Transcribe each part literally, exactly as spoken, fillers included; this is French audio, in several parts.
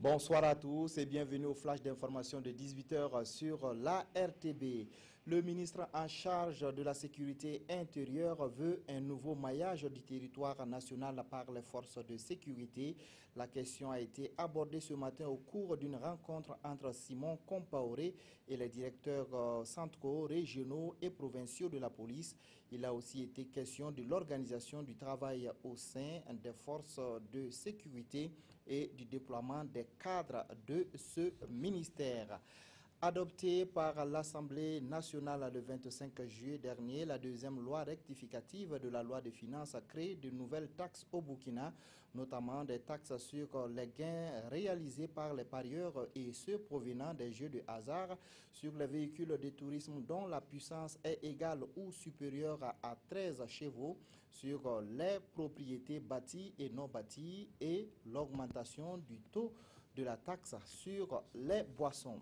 Bonsoir à tous et bienvenue au flash d'information de dix-huit heures sur la R T B. Le ministre en charge de la sécurité intérieure veut un nouveau maillage du territoire national par les forces de sécurité. La question a été abordée ce matin au cours d'une rencontre entre Simon Compaoré et les directeurs centraux, régionaux et provinciaux de la police. Il a aussi été question de l'organisation du travail au sein des forces de sécurité et du déploiement des cadres de ce ministère. Adoptée par l'Assemblée nationale le vingt-cinq juillet dernier, la deuxième loi rectificative de la loi de finances crée de nouvelles taxes au Burkina, notamment des taxes sur les gains réalisés par les parieurs et ceux provenant des jeux de hasard, sur les véhicules de tourisme dont la puissance est égale ou supérieure à treize chevaux, sur les propriétés bâties et non bâties et l'augmentation du taux de la taxe sur les boissons.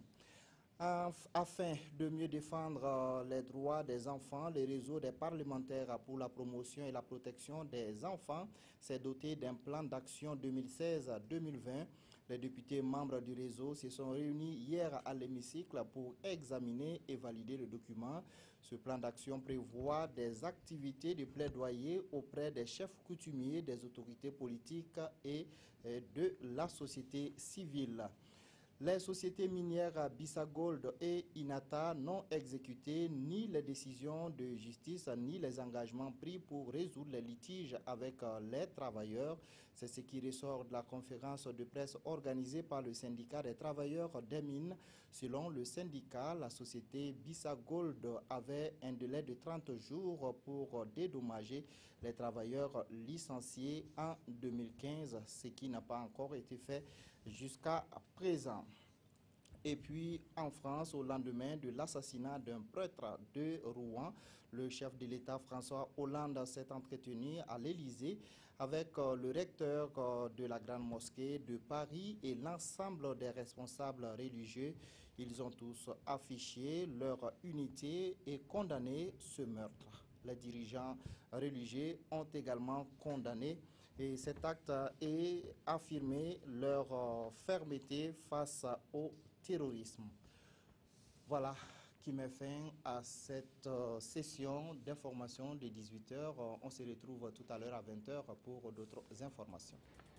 Afin de mieux défendre les droits des enfants, le réseau des parlementaires pour la promotion et la protection des enfants s'est doté d'un plan d'action deux mille seize à deux mille vingt. Les députés membres du réseau se sont réunis hier à l'hémicycle pour examiner et valider le document. Ce plan d'action prévoit des activités de plaidoyer auprès des chefs coutumiers, des autorités politiques et de la société civile. Les sociétés minières Bissa Gold et Inata n'ont exécuté ni les décisions de justice ni les engagements pris pour résoudre les litiges avec les travailleurs. C'est ce qui ressort de la conférence de presse organisée par le syndicat des travailleurs des mines. Selon le syndicat, la société Bissa Gold avait un délai de trente jours pour dédommager les travailleurs licenciés en deux mille quinze, ce qui n'a pas encore été fait jusqu'à présent. Et puis, en France, au lendemain de l'assassinat d'un prêtre de Rouen, le chef de l'État François Hollande s'est entretenu à l'Élysée avec le recteur de la Grande Mosquée de Paris et l'ensemble des responsables religieux. Ils ont tous affiché leur unité et condamné ce meurtre. Les dirigeants religieux ont également condamné et cet acte et affirmé leur fermeté face au terrorisme. Voilà qui met fin à cette session d'information de dix-huit heures. On se retrouve tout à l'heure à vingt heures pour d'autres informations.